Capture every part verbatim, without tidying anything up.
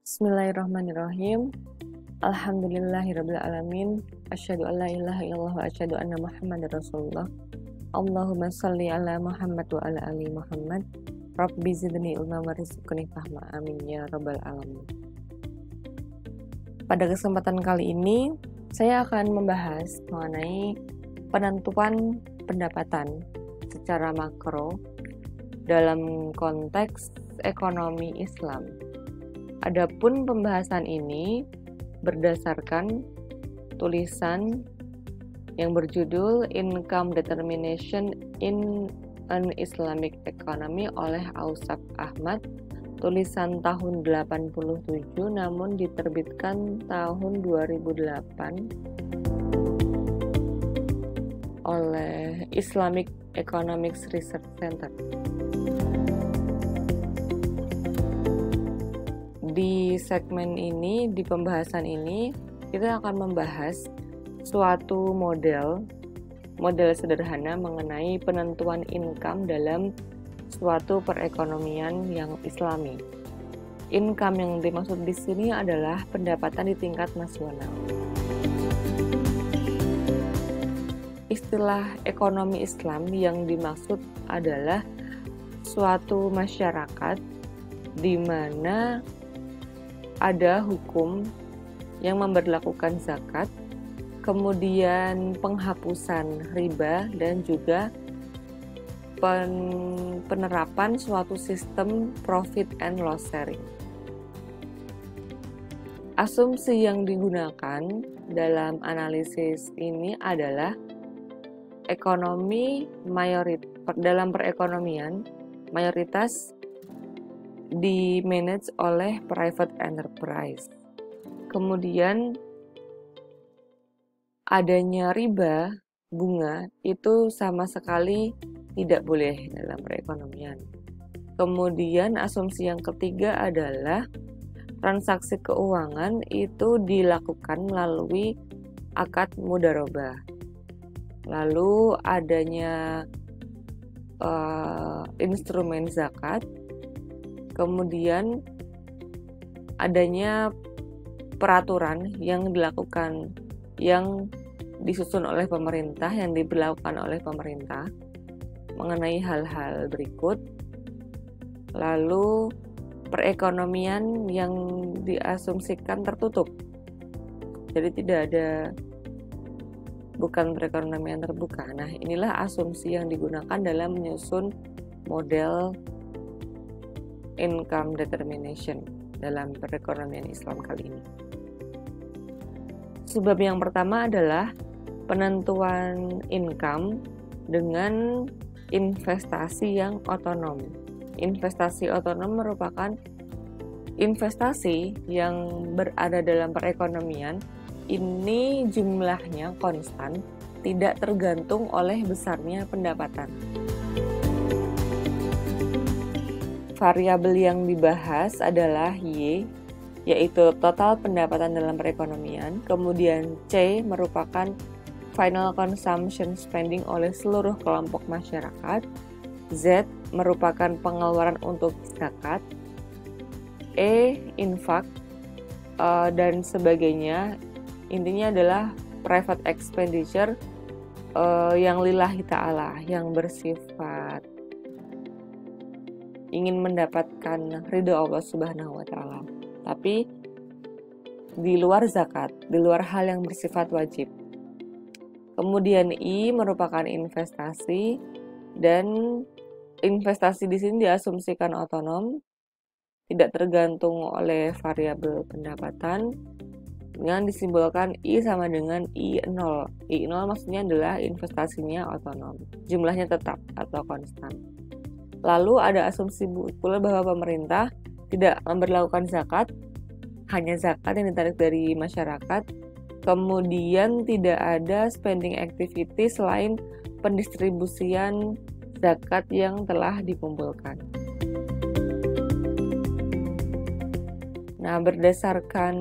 Bismillahirrahmanirrahim. Alhamdulillahirabbil alamin. Asyhadu an la ilaha illallah wa asyhadu anna Muhammadar Rasulullah. Allahumma shalli ala Muhammad wa ala ali Muhammad. Rabbi zidni ilma wa rizqni fahma. Amin ya rabbal alamin. Pada kesempatan kali ini, saya akan membahas mengenai penentuan pendapatan secara makro dalam konteks ekonomi Islam. Adapun pembahasan ini berdasarkan tulisan yang berjudul Income Determination in an Islamic Economy oleh Ausaf Ahmad, tulisan tahun delapan puluh tujuh namun diterbitkan tahun dua ribu delapan oleh Islamic Economics Research Center. Di segmen ini, di pembahasan ini, kita akan membahas suatu model, model sederhana mengenai penentuan income dalam suatu perekonomian yang Islami. Income yang dimaksud di sini adalah pendapatan di tingkat nasional. Istilah ekonomi Islam yang dimaksud adalah suatu masyarakat di mana ada hukum yang memberlakukan zakat, kemudian penghapusan riba, dan juga pen- penerapan suatu sistem profit and loss sharing. Asumsi yang digunakan dalam analisis ini adalah ekonomi mayorit dalam perekonomian mayoritas di-manage oleh private enterprise. Kemudian adanya riba, bunga, itu sama sekali tidak boleh dalam perekonomian. Kemudian asumsi yang ketiga adalah transaksi keuangan itu dilakukan melalui akad mudharabah. Lalu adanya uh, instrumen zakat, kemudian adanya peraturan yang dilakukan, yang disusun oleh pemerintah, yang diberlakukan oleh pemerintah mengenai hal-hal berikut. Lalu perekonomian yang diasumsikan tertutup, jadi tidak ada, bukan perekonomian terbuka. Nah, inilah asumsi yang digunakan dalam menyusun model income determination dalam perekonomian Islam kali ini. Sebab yang pertama adalah penentuan income dengan investasi yang otonom. Investasi otonom merupakan investasi yang berada dalam perekonomian. Ini jumlahnya konstan, tidak tergantung oleh besarnya pendapatan. Variabel yang dibahas adalah Y, yaitu total pendapatan dalam perekonomian. Kemudian C merupakan final consumption spending oleh seluruh kelompok masyarakat. Z merupakan pengeluaran untuk zakat. E infak uh, dan sebagainya. Intinya adalah private expenditure uh, yang lillahi ta'ala, yang bersifat ingin mendapatkan ridho Allah Subhanahu wa Ta'ala, tapi di luar zakat, di luar hal yang bersifat wajib. Kemudian I merupakan investasi, dan investasi di sini diasumsikan otonom, tidak tergantung oleh variabel pendapatan, dengan disimbolkan I sama dengan I nol. I nol maksudnya adalah investasinya otonom, jumlahnya tetap atau konstan. Lalu ada asumsi pula bahwa pemerintah tidak memberlakukan zakat, hanya zakat yang ditarik dari masyarakat. Kemudian tidak ada spending activity selain pendistribusian zakat yang telah dikumpulkan. Nah, berdasarkan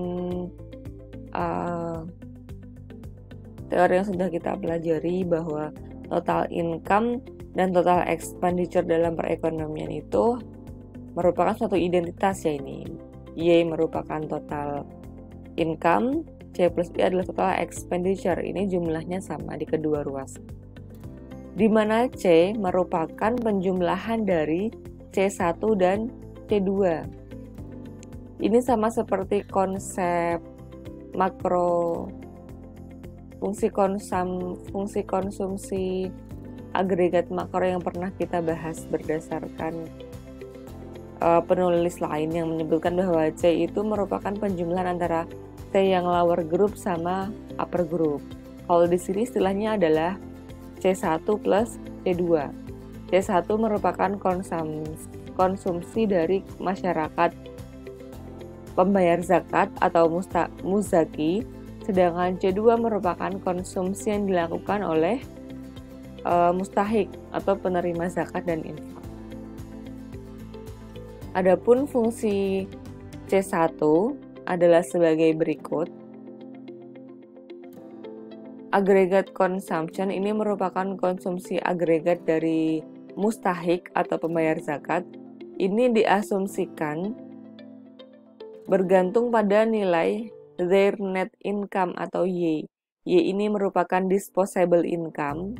uh, teori yang sudah kita pelajari bahwa total income dan total expenditure dalam perekonomian itu merupakan suatu identitas ya ini. Y merupakan total income, C plus I adalah total expenditure. Ini jumlahnya sama di kedua ruas. Di mana C merupakan penjumlahan dari C satu dan C dua. Ini sama seperti konsep makro fungsi konsum fungsi konsumsi agregat makro yang pernah kita bahas berdasarkan uh, penulis lain yang menyebutkan bahwa C itu merupakan penjumlahan antara C yang lower group sama upper group. Kalau di sini istilahnya adalah C satu plus C dua. C satu merupakan konsum, konsumsi dari masyarakat pembayar zakat atau musta, muzaki, sedangkan C dua merupakan konsumsi yang dilakukan oleh e, mustahik atau penerima zakat dan infak. Adapun fungsi C satu adalah sebagai berikut. Aggregate consumption ini merupakan konsumsi agregat dari mustahik atau pembayar zakat. Ini diasumsikan bergantung pada nilai their net income atau Y. Y ini merupakan disposable income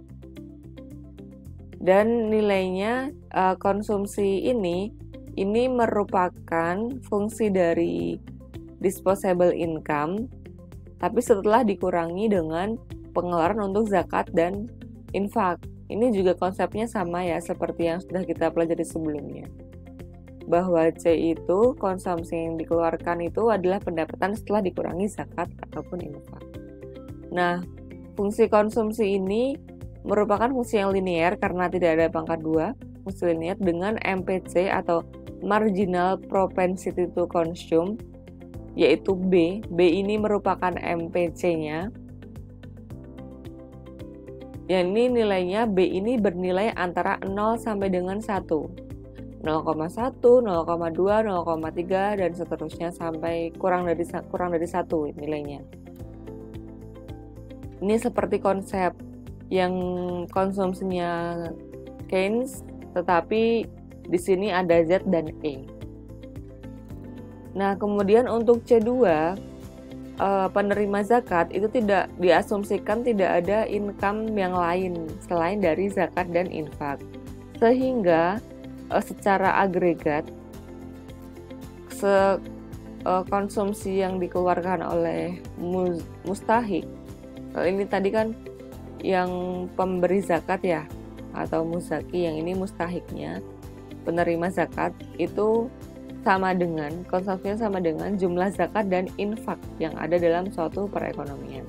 dan nilainya uh, konsumsi ini ini merupakan fungsi dari disposable income, tapi setelah dikurangi dengan pengeluaran untuk zakat dan infak. Ini juga konsepnya sama ya seperti yang sudah kita pelajari sebelumnya, bahwa C itu konsumsi yang dikeluarkan itu adalah pendapatan setelah dikurangi zakat ataupun infak. Nah, fungsi konsumsi ini merupakan fungsi yang linear karena tidak ada pangkat dua, fungsi linear dengan M P C atau marginal propensity to consume, yaitu B. B ini merupakan M P C-nya. Yang ini nilainya B ini bernilai antara nol sampai dengan satu. nol koma satu, nol koma dua, nol koma tiga dan seterusnya sampai kurang dari kurang dari satu nilainya. Ini seperti konsep yang konsumsinya Keynes, tetapi di sini ada Z dan E. Nah, kemudian untuk C dua, penerima zakat itu tidak diasumsikan tidak ada income yang lain selain dari zakat dan infak. Sehingga secara agregat se konsumsi yang dikeluarkan oleh mustahik, ini tadi kan yang pemberi zakat ya atau muzaki, yang ini mustahiknya penerima zakat, itu sama dengan konsumsinya sama dengan jumlah zakat dan infak yang ada dalam suatu perekonomian.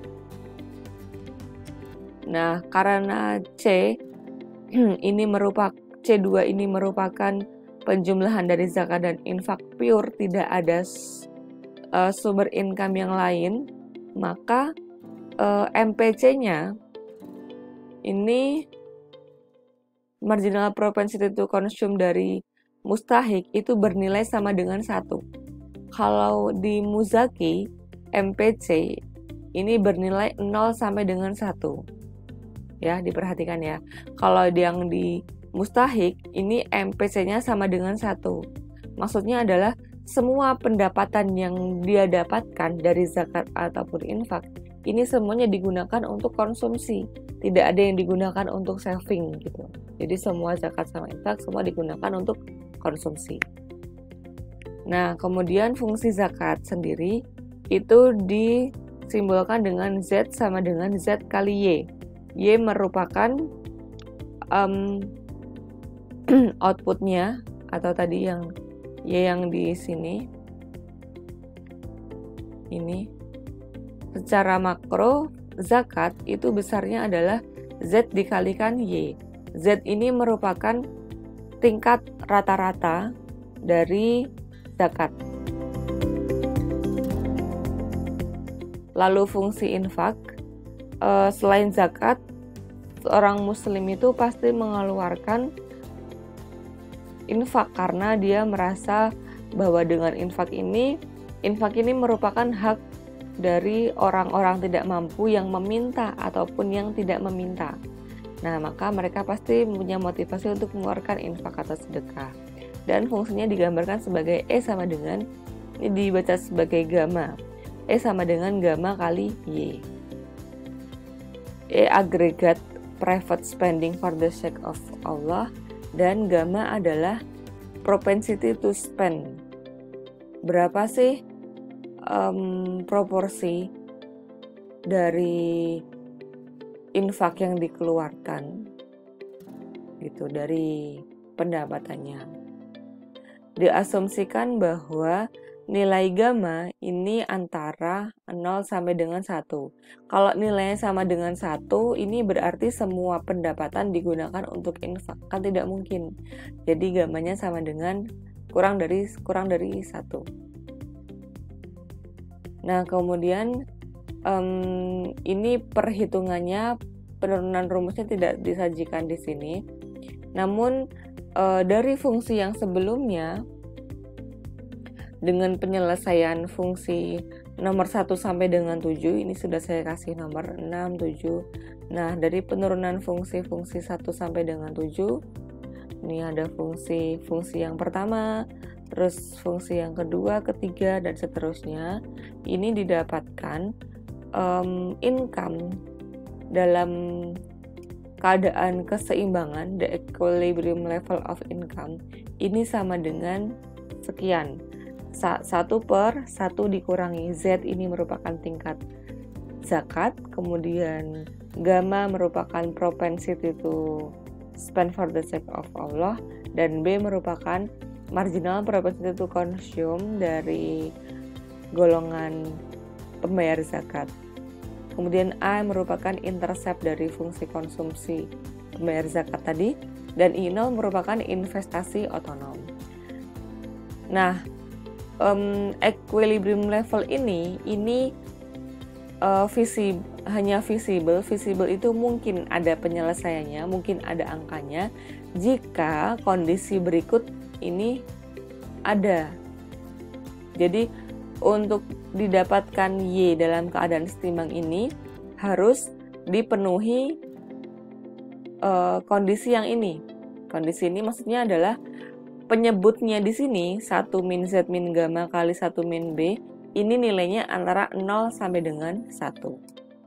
Nah, karena C ini merupakan C dua ini merupakan penjumlahan dari zakat dan infak pure, tidak ada uh, sumber income yang lain, maka uh, M P C-nya ini marginal propensity to consume dari mustahik itu bernilai sama dengan satu. Kalau di muzaki, M P C ini bernilai nol sampai dengan satu. Ya, diperhatikan ya. Kalau yang di mustahik, ini M P C-nya sama dengan satu. Maksudnya adalah semua pendapatan yang dia dapatkan dari zakat ataupun infak, ini semuanya digunakan untuk konsumsi. Tidak ada yang digunakan untuk saving gitu. Jadi semua zakat sama infak semua digunakan untuk konsumsi. Nah, kemudian fungsi zakat sendiri itu disimbolkan dengan Z sama dengan Z kali Y. Y merupakan um, outputnya atau tadi yang Y yang di sini ini secara makro zakat itu besarnya adalah Z dikalikan Y. Z ini merupakan tingkat rata-rata dari zakat. Lalu fungsi infak, selain zakat, seorang muslim itu pasti mengeluarkan infak karena dia merasa bahwa dengan infak ini, infak ini merupakan hak dari orang-orang tidak mampu yang meminta ataupun yang tidak meminta. Nah, maka mereka pasti punya motivasi untuk mengeluarkan infak atau sedekah. dan fungsinya digambarkan sebagai E sama dengan, ini dibaca sebagai gamma, E sama dengan gamma kali Y. E aggregate private spending for the sake of Allah, dan gamma adalah propensity to spend. Berapa sih um, proporsi dari infak yang dikeluarkan gitu dari pendapatannya. Diasumsikan bahwa nilai gamma ini antara nol sampai dengan satu. Kalau nilainya sama dengan satu, ini berarti semua pendapatan digunakan untuk infak. Kan tidak mungkin. Jadi gammanya sama dengan kurang dari kurang dari satu. Nah, kemudian um, ini perhitungannya, penurunan rumusnya tidak disajikan di sini. Namun uh, dari fungsi yang sebelumnya, dengan penyelesaian fungsi nomor satu sampai dengan tujuh, ini sudah saya kasih nomor enam, tujuh. Nah, dari penurunan fungsi-fungsi satu sampai dengan tujuh, ini ada fungsi-fungsi yang pertama, terus fungsi yang kedua, ketiga, dan seterusnya. Ini didapatkan um, income dalam keadaan keseimbangan, the equilibrium level of income, ini sama dengan sekian. satu per satu dikurangi Z, ini merupakan tingkat zakat, kemudian gamma merupakan propensity to spend for the sake of Allah, dan B merupakan marginal propensity to consume dari golongan pembayar zakat. Kemudian A merupakan intercept dari fungsi konsumsi pembayar zakat tadi, dan I nol merupakan investasi otonom. Nah, Um, equilibrium level ini ini uh, visi, hanya visible. Visible itu mungkin ada penyelesaiannya, mungkin ada angkanya jika kondisi berikut ini ada. Jadi untuk didapatkan Y dalam keadaan setimbang ini harus dipenuhi uh, kondisi yang ini. Kondisi ini maksudnya adalah penyebutnya di sini satu min Z min gamma kali satu min B, ini nilainya antara nol sampai dengan satu.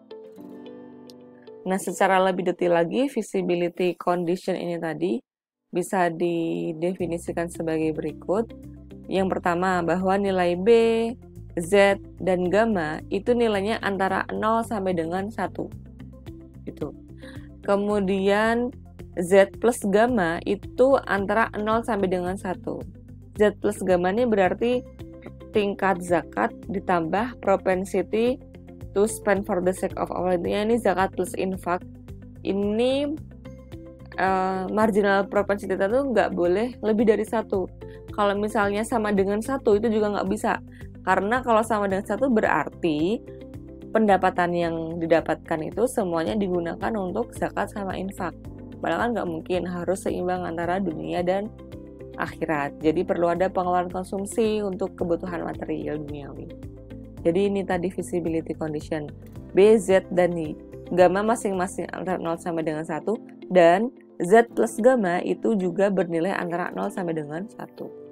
Nah, secara lebih detail lagi, visibility condition ini tadi bisa didefinisikan sebagai berikut. Yang pertama, bahwa nilai B, Z, dan gamma itu nilainya antara nol sampai dengan satu. Gitu. Kemudian Z plus gamma itu antara nol sampai dengan satu. Z plus gamma ini berarti tingkat zakat ditambah propensity to spend for the sake of Allah. Ini zakat plus infak. Ini uh, marginal propensity itu nggak boleh lebih dari satu. Kalau misalnya sama dengan satu itu juga nggak bisa. Karena kalau sama dengan satu berarti pendapatan yang didapatkan itu semuanya digunakan untuk zakat sama infak. Padahal kan nggak mungkin, harus seimbang antara dunia dan akhirat. Jadi perlu ada pengeluaran konsumsi untuk kebutuhan material duniawi. Jadi ini tadi visibility condition. B, Z, dan I. Gamma masing-masing antara nol sampai dengan satu, dan Z plus gamma itu juga bernilai antara nol sampai dengan satu.